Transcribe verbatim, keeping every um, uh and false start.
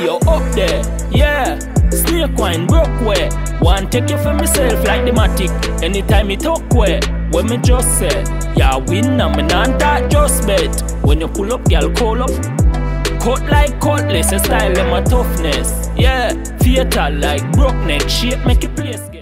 you up there, yeah. Snake wine broke way. Want take you for myself like the matic. Anytime me talk way, when me just say, yeah, win and me not that just bet. When you pull up, girl, call up. Cut like cutlass, a style of my toughness. Yeah, fatal like broke neck, shape make it place.